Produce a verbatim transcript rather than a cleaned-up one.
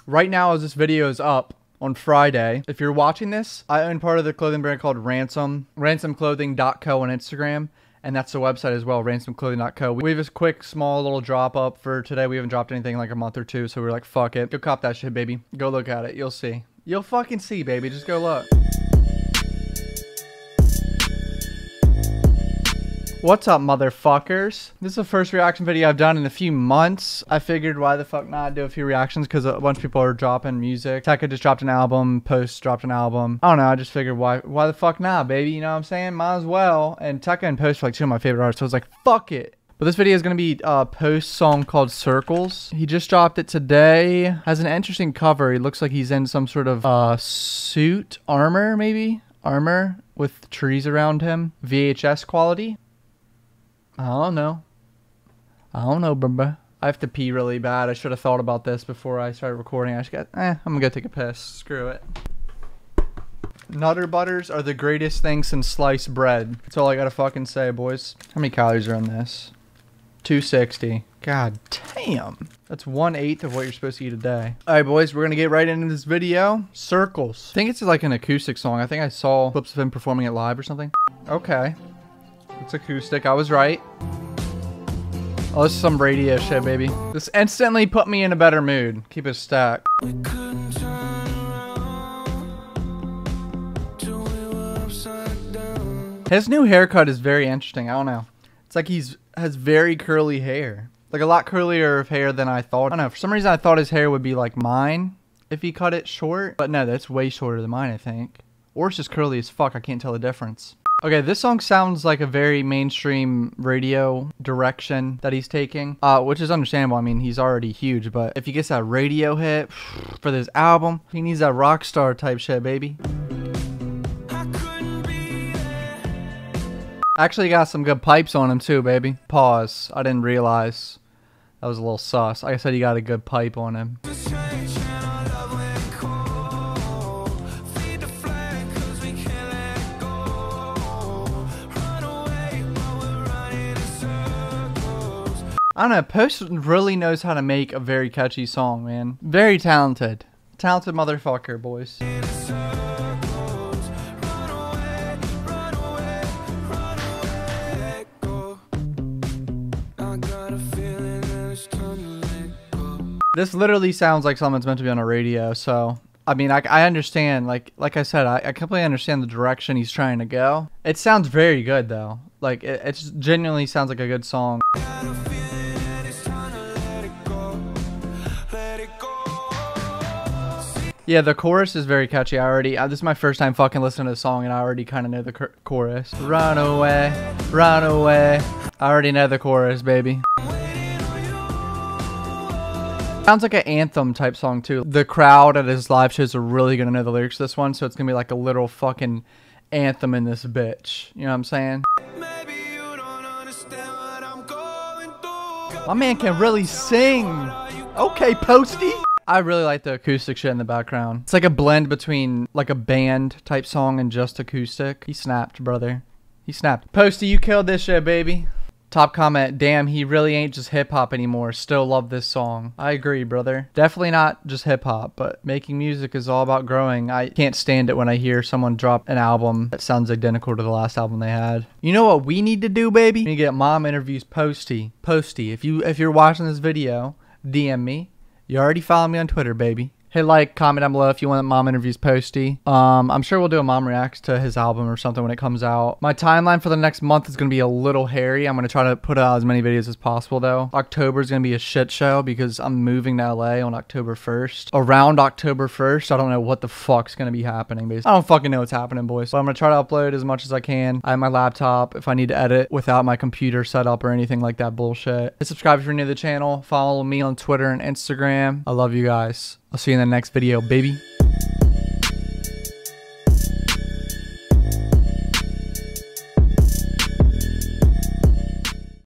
Right now as this video is up on Friday, if you're watching this, I own part of the clothing brand called Ransom, ransom clothing dot co on Instagram. And that's the website as well, ransom clothing dot co. We have this quick, small little drop up for today. We haven't dropped anything in like a month or two, so we're like, fuck it. Go cop that shit, baby. Go look at it. You'll see. You'll fucking see, baby. Just go look. What's up, motherfuckers? This is the first reaction video I've done in a few months. I figured why the fuck not do a few reactions, because a bunch of people are dropping music. Tekka just dropped an album. Post dropped an album. I don't know. I just figured why why the fuck not, baby? You know what I'm saying? Might as well. And Tekka and Post are like two of my favorite artists, so I was like, fuck it. But this video is going to be uh, Post's song called Circles. He just dropped it today. Has an interesting cover. He looks like he's in some sort of uh, suit, armor maybe? Armor with trees around him. V H S quality. I don't know. I don't know, bruh. I have to pee really bad. I should have thought about this before I started recording. I just got, eh, I'm gonna go take a piss. Screw it. Nutter butters are the greatest thing since sliced bread. That's all I gotta fucking say, boys. How many calories are in this? two sixty. God damn. That's one eighth of what you're supposed to eat a day. All right, boys, we're gonna get right into this video. Circles. I think it's like an acoustic song. I think I saw clips of him performing it live or something. Okay. It's acoustic. I was right. Oh, this is some radio shit, baby. This instantly put me in a better mood. Keep it stacked. His new haircut is very interesting. I don't know. It's like he's has very curly hair. Like a lot curlier of hair than I thought. I don't know. For some reason, I thought his hair would be like mine if he cut it short. But no, that's way shorter than mine, I think. Or it's just curly as fuck. I can't tell the difference. Okay, this song sounds like a very mainstream radio direction that he's taking, uh, which is understandable. I mean, he's already huge, but if he gets that radio hit for this album, he needs that rock star type shit, baby. Actually got some good pipes on him too, baby. Pause. I didn't realize. That was a little sus. Like I said, he got a good pipe on him. I don't know, Post really knows how to make a very catchy song, man. Very talented. Talented motherfucker, boys. This literally sounds like something's meant to be on a radio, so... I mean, I, I understand, like like I said, I, I completely understand the direction he's trying to go. It sounds very good, though. Like, it, it just genuinely sounds like a good song. Yeah, the chorus is very catchy. I already, uh, this is my first time fucking listening to the song, and I already kind of know the chorus. Run away, run away. I already know the chorus, baby. Sounds like an anthem type song, too. The crowd at his live shows are really going to know the lyrics to this one, so it's going to be like a literal fucking anthem in this bitch. You know what I'm saying? My man can really sing. Okay, Posty. I really like the acoustic shit in the background. It's like a blend between like a band type song and just acoustic. He snapped, brother. He snapped. Posty, you killed this shit, baby. Top comment, damn, he really ain't just hip-hop anymore. Still love this song. I agree, brother. Definitely not just hip-hop, but making music is all about growing. I can't stand it when I hear someone drop an album that sounds identical to the last album they had. You know what we need to do, baby? We need to get Mom Interviews Posty. Posty, if, you, if you're watching this video, D M me. You already follow me on Twitter, baby. Hit like, comment down below if you want Mom Interviews Posty. Um, I'm sure we'll do a Mom Reacts to his album or something when it comes out. My timeline for the next month is going to be a little hairy. I'm going to try to put out as many videos as possible, though. October is going to be a shit show because I'm moving to L A on October first. Around October first, I don't know what the fuck's going to be happening, basically. I don't fucking know what's happening, boys. But I'm going to try to upload as much as I can. I have my laptop if I need to edit without my computer set up or anything like that bullshit. Hit subscribe if you're new to the channel. Follow me on Twitter and Instagram. I love you guys. I'll see you in the next video, baby.